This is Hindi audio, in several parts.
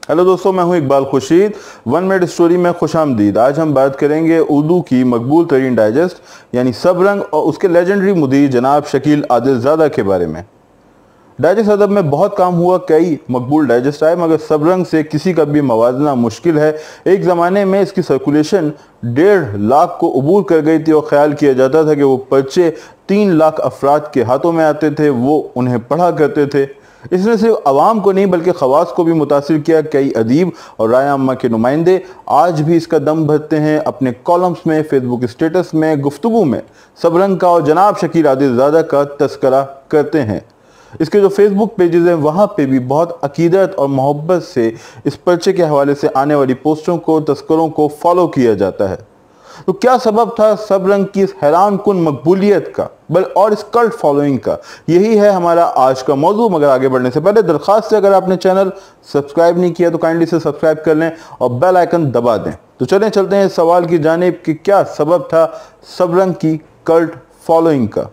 हेलो दोस्तों, मैं हूं इकबाल खुर्शीद। 1 मिनट स्टोरी में खुशामदीद। आज हम बात करेंगे उर्दू की मकबूल तरीन डाइजेस्ट यानी सब रंग और उसके लेजेंडरी मुदीर जनाब शकील आदिलज़ादा के बारे में। डाइजेस्ट अदब में बहुत काम हुआ, कई मकबूल डाइजेस्ट आए, मगर सब रंग से किसी का भी मवाजना मुश्किल है। एक ज़माने में इसकी सर्कुलेशन 1.5 लाख को अबूर कर गई थी और ख्याल किया जाता था कि वो पर्चे 3 लाख अफराद के हाथों में आते थे, वो उन्हें पढ़ा करते थे। इसने सिर्फ आवाम को नहीं बल्कि खवास को भी मुतासिर किया। कई अदीब और राय आम्मा के नुमाइंदे आज भी इसका दम भरते हैं, अपने कॉलम्स में, फेसबुक स्टेटस में, गुफ्तगू में सब रंग का और जनाब शकील आदिलज़ादा का तस्करा करते हैं। इसके जो फेसबुक पेजेस हैं वहाँ पे भी बहुत अकीदत और मोहब्बत से इस पर्चे के हवाले से आने वाली पोस्टों को, तस्करों को फॉलो किया जाता है। तो क्या सबब था सब रंग की इस हैरान कुन मकबूलियत का और इस कल्ट फॉलोइंग का? यही है हमारा आज का मौजू। मगर आगे बढ़ने से पहले दरख्वास्त है, अगर आपने चैनल सब्सक्राइब नहीं किया तो काइंडली से सब्सक्राइब कर लें और बेल आइकन दबा दें। तो चलते हैं इस सवाल की जानिब कि क्या सबब था सब रंग की कल्ट फॉलोइंग का।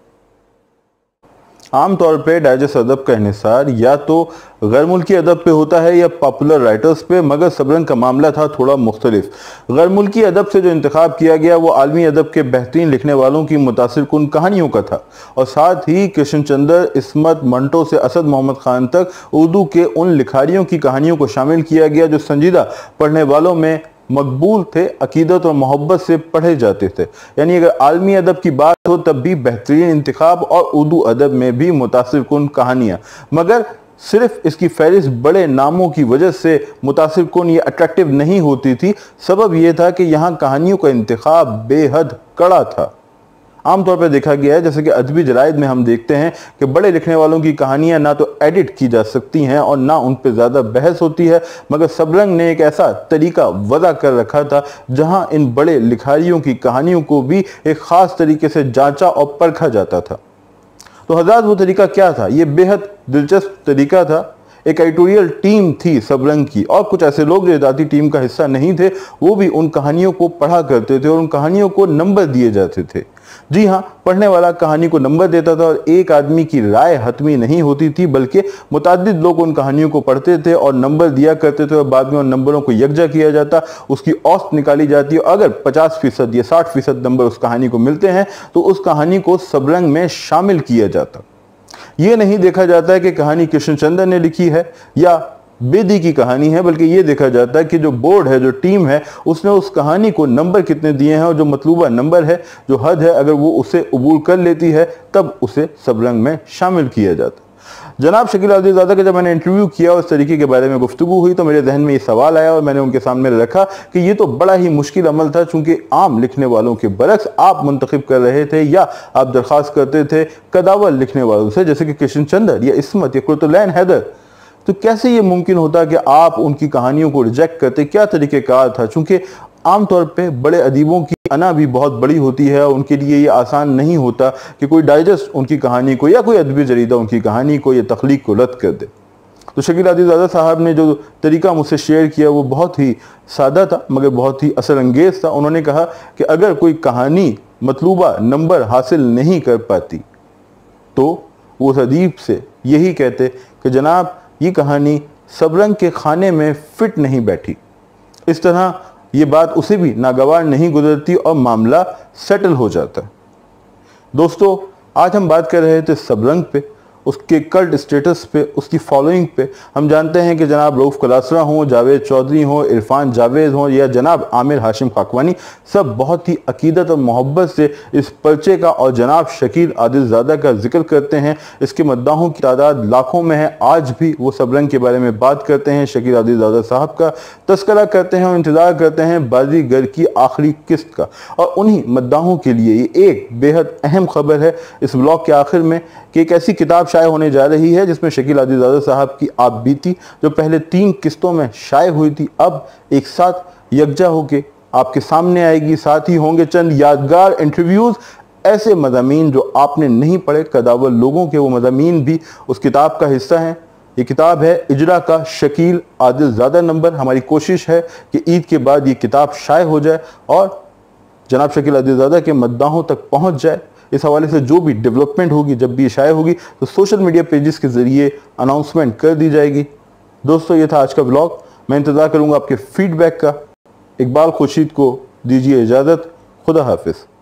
आमतौर पे डाइजेस्ट अदब का इन्हिसार या तो गैर मुल्की अदब पे होता है या पॉपुलर राइटर्स पे, मगर सब रंग का मामला था थोड़ा मुख्तलिफ। गैर मुल्की अदब से जो इंतखाब किया गया वो आलमी अदब के बेहतरीन लिखने वालों की मुतासिर कुन कहानियों का था, और साथ ही कृष्ण चंद्र, इस्मत, मंटो से असद मोहम्मद खान तक उर्दू के उन लिखारियों की कहानियों को शामिल किया गया जो संजीदा पढ़ने वालों में मकबूल थे, अकीदत और मोहब्बत से पढ़े जाते थे। यानी अगर आलमी अदब की बात हो तब भी बेहतरीन इंतखाब और उर्दू अदब में भी मुतासिर कुन कहानियाँ, मगर सिर्फ इसकी फहरिस्त बड़े नामों की वजह से मुतासिर कुन या अट्रैक्टिव नहीं होती थी। सबब यह था कि यहाँ कहानियों का इंतखाब बेहद कड़ा था। आमतौर पर देखा गया है, जैसे कि अदबी जराइद में हम देखते हैं कि बड़े लिखने वालों की कहानियां ना तो एडिट की जा सकती हैं और ना उन पर ज़्यादा बहस होती है, मगर सब रंग ने एक ऐसा तरीका वज़ा कर रखा था जहां इन बड़े लिखारियों की कहानियों को भी एक ख़ास तरीके से जांचा और परखा जाता था। तो हज़रात वो तरीका क्या था? ये बेहद दिलचस्प तरीका था। एक एडिटोरियल टीम थी सब रंग की, और कुछ ऐसे लोग जो इदाती टीम का हिस्सा नहीं थे वो भी उन कहानियों को पढ़ा करते थे और उन कहानियों को नंबर दिए जाते थे। जी हाँ, पढ़ने वाला कहानी को नंबर देता था और एक आदमी की राय हतमी नहीं होती थी, बल्कि मुताद्दिद लोग उन कहानियों को पढ़ते थे और नंबर दिया करते थे और बाद में उन नंबरों को यकजा किया जाता, उसकी औसत निकाली जाती है। अगर 50% या 60% नंबर उस कहानी को मिलते हैं तो उस कहानी को सब रंग में शामिल किया जाता। ये नहीं देखा जाता है कि कहानी कृष्ण चंद्र ने लिखी है या बेदी की कहानी है, बल्कि ये देखा जाता है कि जो बोर्ड है, जो टीम है, उसने उस कहानी को नंबर कितने दिए हैं और जो मतलूबा नंबर है, जो हद है, अगर वो उसे अबूल कर लेती है तब उसे सब रंग में शामिल किया जाता है। जनाब शकील आदिलज़ादा का जब मैंने इंटरव्यू किया और इस तरीके के बारे में गुफ्तगू हुई तो मेरे जहन में ये सवाल आया और मैंने उनके सामने रखा कि ये तो बड़ा ही मुश्किल अमल था, चूंकि आम लिखने वालों के बरक्स आप मुंतखब कर रहे थे या आप दरख्वास्त करते थे कदावर लिखने वालों से, जैसे कि कृष्ण चंद्र या इस्मत या कुतुलैन हैदर। तो कैसे ये मुमकिन होता कि आप उनकी कहानियों को रिजेक्ट करते? क्या तरीक़ेकार था? चूंकि आमतौर पे बड़े अदीबों की अना भी बहुत बड़ी होती है और उनके लिए ये आसान नहीं होता कि कोई डाइजेस्ट उनकी कहानी को या कोई अदबी जरीदा उनकी कहानी को या तख्लीक को रद्द कर दे। तो शकील आदिलज़ादा साहब ने जो तरीका मुझसे शेयर किया वो बहुत ही सादा था मगर बहुत ही असर अंगेज़ था। उन्होंने कहा कि अगर कोई कहानी मतलूबा नंबर हासिल नहीं कर पाती तो वो उस अदीब से यही कहते कि जनाब ये कहानी सब रंग के खाने में फिट नहीं बैठी। इस तरह ये बात उसे भी नागवार नहीं गुजरती और मामला सेटल हो जाता। दोस्तों, आज हम बात कर रहे थे सब रंग पे, उसके कल्ट स्टेटस पे, उसकी फॉलोइंग पे। हम जानते हैं कि जनाब रऊफ़ कलासरा हों, जावेद चौधरी हों, इरफान जावेद हों या जनाब आमिर हाशिम खाकवानी, सब बहुत ही अकीदत और मोहब्बत से इस पर्चे का और जनाब शकील आदिलज़ादा का जिक्र करते हैं। इसके मद्दाहों की तादाद लाखों में है। आज भी वो सब रंग के बारे में बात करते हैं, शकील आदिलज़ादा साहब का तस्करा करते हैं और इंतज़ार करते हैं बाजीगर की आखिरी किस्त का। और उन्हीं मद्दाहों के लिए ये एक बेहद अहम खबर है इस ब्लॉग के आखिर में कि एक ऐसी किताब शाये होने जा रही है जिसमें शकील आदिलज़ादा साहब की आप बीती, जो पहले 3 किस्तों में शाये हुई थी, अब एक साथ यकजा होके आपके सामने आएगी। साथ ही होंगे चंद यादगार इंटरव्यूज़, ऐसे मज़ामीन जो आपने नहीं पढ़े, कदावर लोगों के वो मज़ामीन भी उस किताब का हिस्सा हैं। ये किताब है इजरा का शकील आदिलज़ादा नंबर। हमारी कोशिश है कि ईद के बाद ये किताब शाये हो जाए और जनाब शकील आदिलज़ादा के मद्दाहों तक पहुँच जाए। इस हवाले से जो भी डेवलपमेंट होगी, जब भी शाये होगी, तो सोशल मीडिया पेजेस के ज़रिए अनाउंसमेंट कर दी जाएगी। दोस्तों ये था आज का व्लॉग। मैं इंतज़ार करूँगा आपके फीडबैक का। इकबाल खुर्शीद को दीजिए इजाज़त। खुदा हाफिज़।